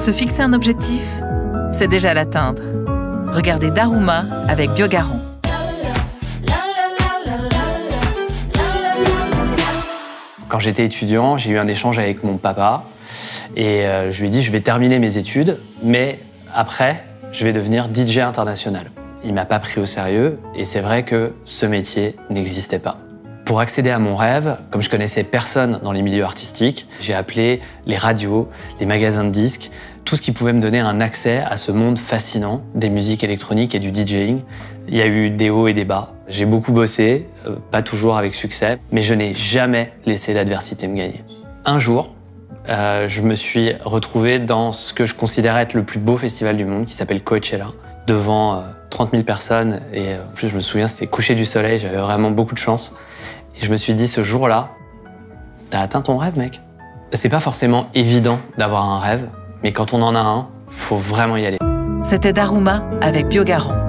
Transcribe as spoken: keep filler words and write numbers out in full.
Se fixer un objectif, c'est déjà l'atteindre. Regardez Daruma avec Biogaron. Quand j'étais étudiant, j'ai eu un échange avec mon papa et euh, je lui ai dit je vais terminer mes études, mais après, je vais devenir D J international. Il m'a pas pris au sérieux et c'est vrai que ce métier n'existait pas. Pour accéder à mon rêve, comme je connaissais personne dans les milieux artistiques, j'ai appelé les radios, les magasins de disques, tout ce qui pouvait me donner un accès à ce monde fascinant des musiques électroniques et du DJing. Il y a eu des hauts et des bas. J'ai beaucoup bossé, euh, pas toujours avec succès, mais je n'ai jamais laissé l'adversité me gagner. Un jour, euh, je me suis retrouvé dans ce que je considérais être le plus beau festival du monde, qui s'appelle Coachella, devant euh, trente mille personnes. Et euh, en plus, je me souviens, c'était coucher du soleil, j'avais vraiment beaucoup de chance. Et je me suis dit, ce jour-là, t'as atteint ton rêve, mec. C'est pas forcément évident d'avoir un rêve, mais quand on en a un, faut vraiment y aller. C'était Daruma avec Biogaron.